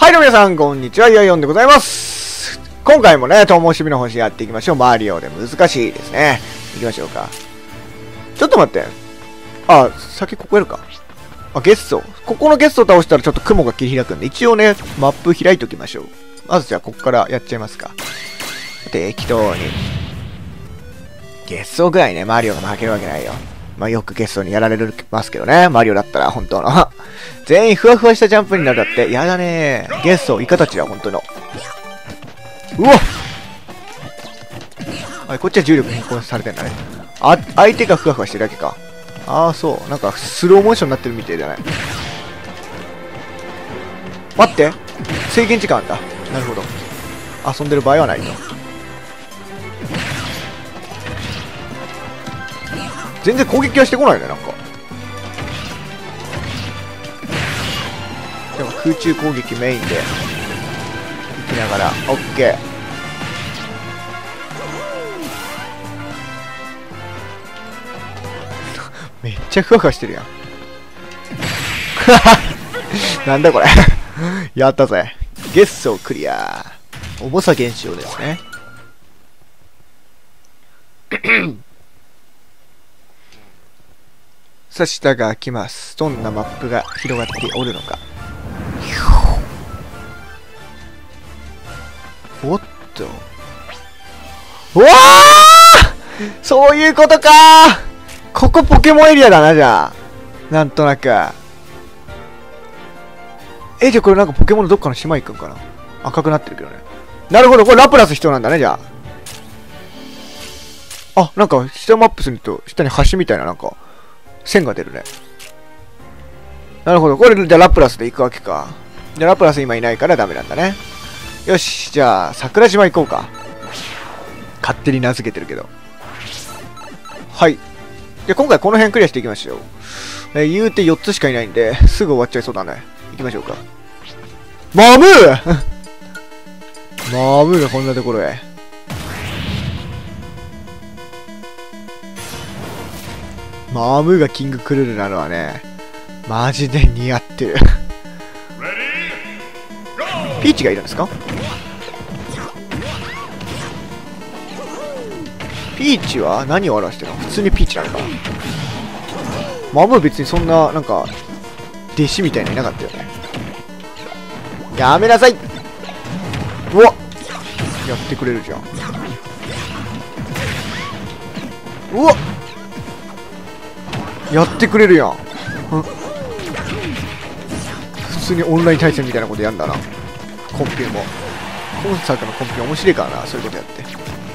はい、どうも皆さん、こんにちは。イヤイヨンでございます。今回もね、ともしびの星やっていきましょう。マリオで難しいですね。行きましょうか。ちょっと待って。あ、先ここやるか。あ、ゲスト。ここのゲストを倒したらちょっと雲が切り開くんで、一応ね、マップ開いておきましょう。まずじゃあ、ここからやっちゃいますか。適当に。ゲストぐらいね、マリオが負けるわけないよ。まあ、よくゲストにやられますけどね。マリオだったら、本当の。全員ふわふわしたジャンプになるだって。やだねー。ゲスト、イカたちだ、本当の。うわっあ、こっちは重力変更されてんだね。あ、相手がふわふわしてるだけか。ああ、そう。なんか、スローモーションになってるみたいじゃない。待って。制限時間あんだ。なるほど。遊んでる場合はないと。全然攻撃はしてこないね、なんか。でも空中攻撃メインで行きながら、オッケー。めっちゃふわふわしてるやん。なんだこれ。やったぜ。ゲッソクリア。重さ減少ですね。さあ、下が開きます。どんなマップが広がっておるのか。おっと。うわーそういうことかー。ここポケモンエリアだな、じゃあ。なんとなく。じゃあこれなんかポケモンのどっかの島行くんかな。赤くなってるけどね。なるほど、これラプラス必要なんだね、じゃあ。あ、なんか下マップすると、下に橋みたいななんか、線が出るね。なるほど。これ、じゃあラプラスで行くわけか。じゃあラプラス今いないからダメなんだね。よし。じゃあ、桜島行こうか。勝手に名付けてるけど。はい。じゃあ今回この辺クリアしていきましょう。言うて4つしかいないんで、すぐ終わっちゃいそうだね。行きましょうか。マムーマムーがこんなところへ。マムーがキングクルールなのはね、マジで似合ってる。ピーチがいるんですか？ピーチは何を表してるの？普通にピーチなのかな？マムー別にそんな、なんか、弟子みたいないなかったよね。やめなさい！うわっ！やってくれるじゃん。うわっ！やってくれるやん。普通にオンライン対戦みたいなことやんだな。コンピューも。コンサートのコンピュー面白いからな、そういうことやって。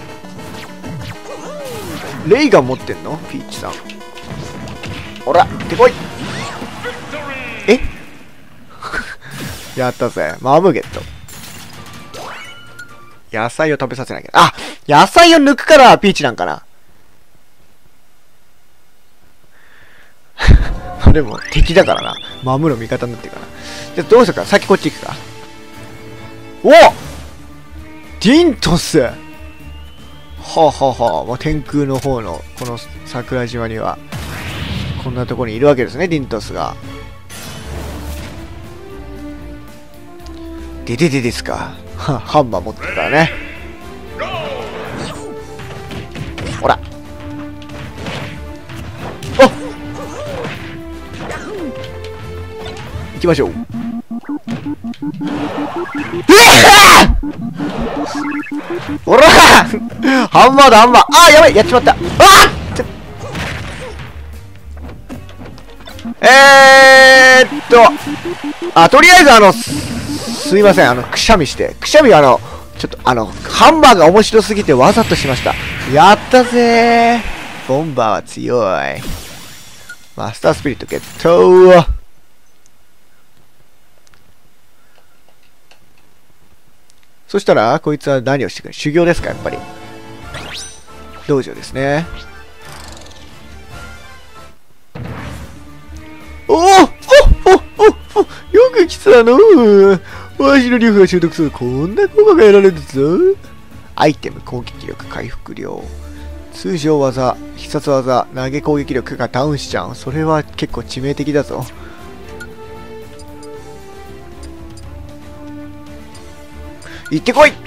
レイガン持ってんの？ピーチさん。ほら、行ってこい！えやったぜ。マムゲット。野菜を食べさせなきゃ。あ！野菜を抜くからピーチなんかな。でも敵だからな。マムの味方になってるから。じゃあどうするか。先こっち行くか。お！ディントス！はあはあはあ。まあ、天空の方のこの桜島にはこんなところにいるわけですね、ディントスが。でですか。ハンマー持ってるからね。ほら。行きましょう。ほらハンマーだ、ハンマー。あー、やばい、やっちまった。とりあえずすいません、くしゃみして。くしゃみちょっとハンマーが面白すぎてわざとしました。やったぜー。ボンバーは強い。マスタースピリットゲット。そしたら、こいつは何をしてくる？修行ですか、やっぱり。道場ですね。おおよく来たのわしのリフが習得するこんな効果が得られるぞ。アイテム、攻撃力、回復量。通常技、必殺技、投げ攻撃力がダウンしちゃう。それは結構致命的だぞ。 行ってこい。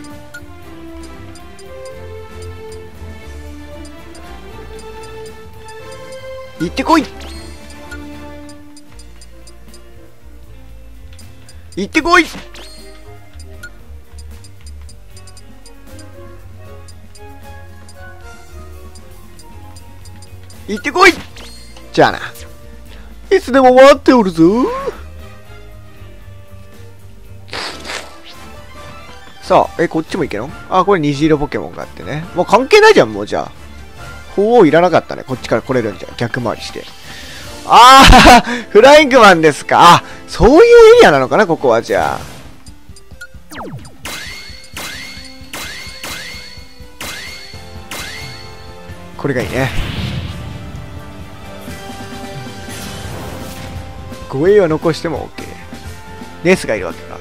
行ってこい。行ってこい。行ってこい。じゃあな。いつでも待っておるぞ。さあ、こっちも行けの？あ、これ虹色ポケモンがあってね。もう関係ないじゃん、もうじゃあ。鳳凰いらなかったね。こっちから来れるんじゃん。逆回りして。あー、フライングマンですか。あ、そういうエリアなのかな、ここはじゃあ。これがいいね。護衛は残しても OK。ネスがいるわけか。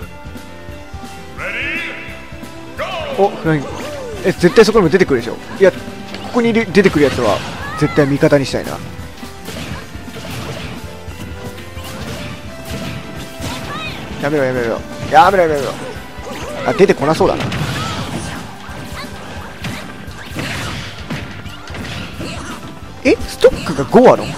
お、フライング。絶対そこにも出てくるでしょ。いや、ここに出てくるやつは絶対味方にしたいな。やめろやめろやめろやめろやめろ。あ、出てこなそうだな。ストックが5あるの？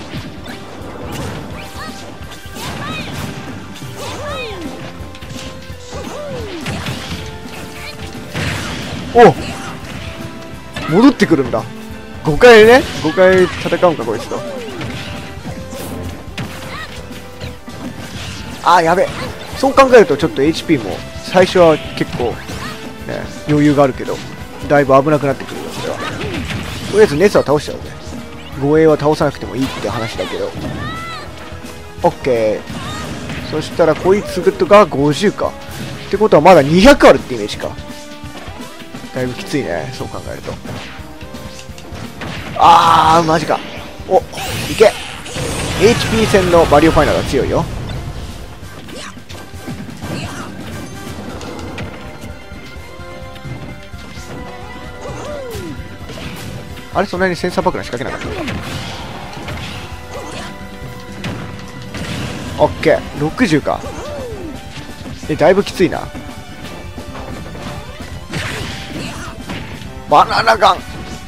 お、戻ってくるんだ。5回ね、5回戦うんかこいつと。あー、やべ。そう考えるとちょっと HP も最初は結構、ね、余裕があるけどだいぶ危なくなってくるよ。これはとりあえずネスは倒しちゃうね。護衛は倒さなくてもいいって話だけど OK。 そしたらこいつが50かってことはまだ200あるってイメージか。だいぶきついね、そう考えると。あー、マジか。お、いけ。 HP 戦のマリオファイナルは強いよ。あれ、そんなにセンサー爆弾仕掛けなかったのか。オッケー、60か。だいぶきついな。バナナガン。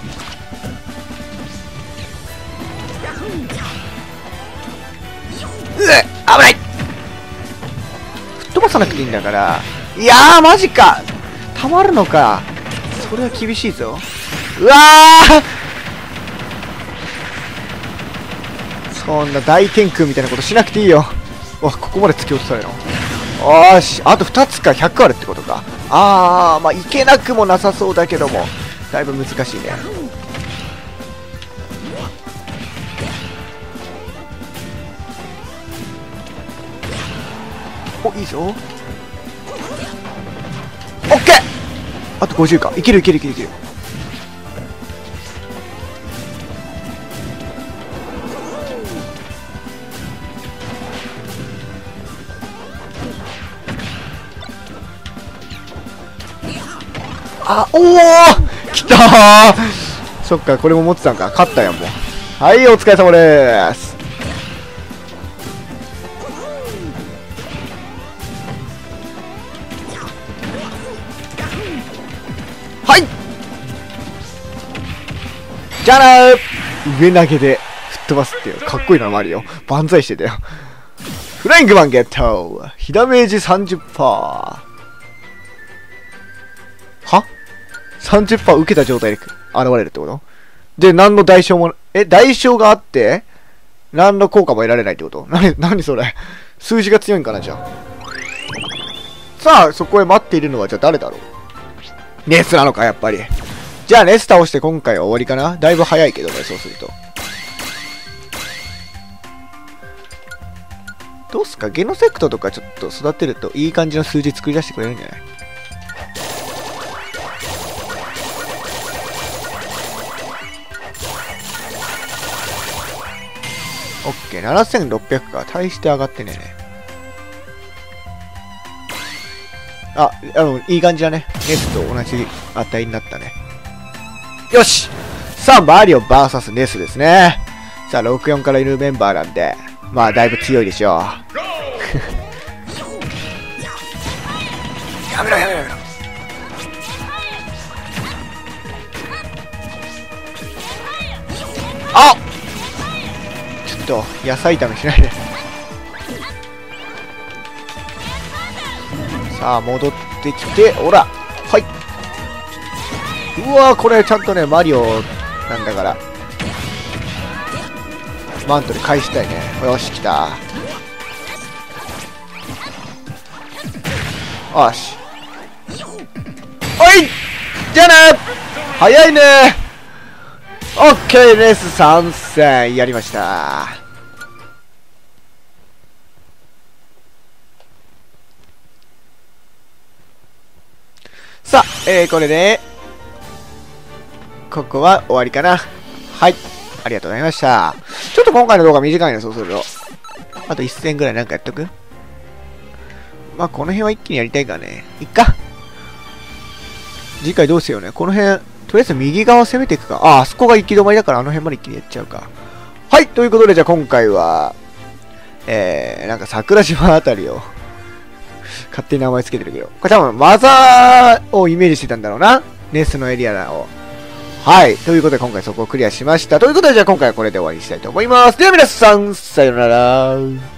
危ない。吹っ飛ばさなくていいんだから。いやー、マジか。たまるのか。それは厳しいぞ。うわー、そんな大天空みたいなことしなくていいよ。わ、ここまで突き落とされるの。よし、あと2つか。100あるってことか。あー、まあいけなくもなさそうだけどもだいぶ難しいね。お、いいぞ。オッケー。あと50か。いけるいけるいけるいける。あ、おお、来たー。そっか、これも持ってたんか。勝ったやん、もう。はい、お疲れ様でーす。はい、じゃあなー。上投げで吹っ飛ばすっていうかっこいいな。マリオ万歳してたよ。フライングマンゲット。被ダメージ 30%。 は 30% 受けた状態で現れるってことで、何の代償も、代償があって、何の効果も得られないってこと？何それ。数字が強いんかな、じゃあ。さあ、そこへ待っているのは、じゃあ誰だろう。ネスなのか、やっぱり。じゃあ、ネス倒して今回は終わりかな。だいぶ早いけどね、そうすると。どうすか、ゲノセクトとかちょっと育てるといい感じの数字作り出してくれるんじゃない？オッケー、7600か。大して上がってねえね。いい感じだね。ネスと同じ値になったね。よし、さあ、マリオ VS ネスですね。さあ、64からいるメンバーなんで、まあ、だいぶ強いでしょう。やめろやめろやめろ。 野菜炒めしないで。さあ、戻ってきて、ほら、はい。うわー、これちゃんとね、マリオなんだから、マントで返したいね。よし、来た。よし。おい、じゃあね、早いね。オッケー、レース参戦やりました。さあ、これでここは終わりかな。はい、ありがとうございました。ちょっと今回の動画短いね、そうするとあと1戦ぐらいなんかやっとく。まあこの辺は一気にやりたいからね、いっか。次回どうしようね。この辺とりあえず右側攻めていくか。あそこが行き止まりだからあの辺まで一気にやっちゃうか。はい、ということでじゃあ今回はなんか桜島あたりを勝手に名前つけてるけど、これ多分マザーをイメージしてたんだろうな。ネスのエリアを。はい。ということで今回そこをクリアしました。ということでじゃあ今回はこれで終わりにしたいと思います。では皆さん、さようなら。